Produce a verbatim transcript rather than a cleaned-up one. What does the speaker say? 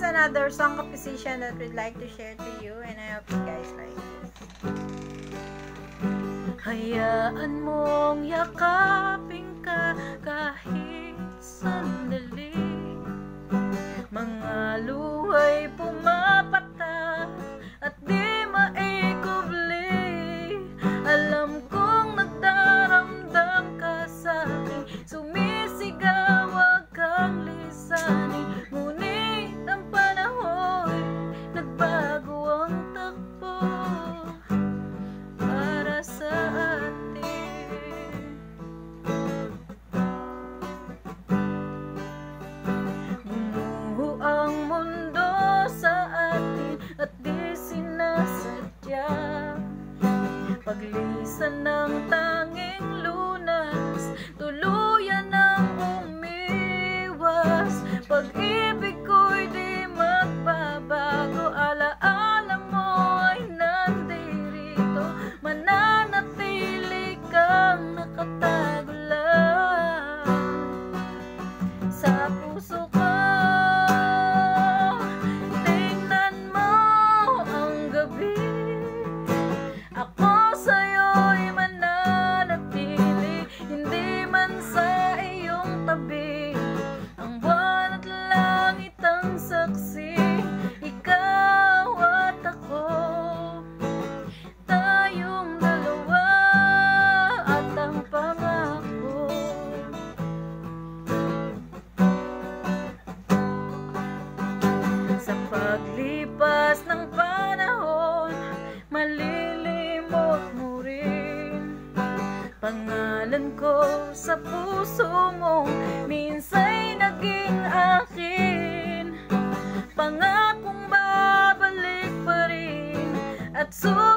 is another song composition that we'd like to share to you, and I hope you guys like this. Hayaan mong yakapin ka kahit sandali, mga luha'y pumapatak at di maikubli. Alam kong nagdaramdam ka sa'kin, sumisigaw, wag kang lisanin. Ngunit ang panahon, nagbago ang takbo para sa atin. Bumuho ang mundo sa atin at di sinasadya. Paglisan ng tanging lunas, tuluyan ang umiwas. Pag-ibig ko'y di magbabago, alaala mo ay nandirito, mananatili kang nakatago lang sa puso ko. Tingnan mo ang gabi, ako sa'yo'y mananatili, hindi man sa iyong tabi. Ang buwan at langit ang saksi, ikaw at ako, tayong dalawa at ang pangako. Sa paglipas ng panahon, malilimot mo rin pangalan ko sa puso mo, minsa'y naging akin. Pangakong babalik pa rin at susunod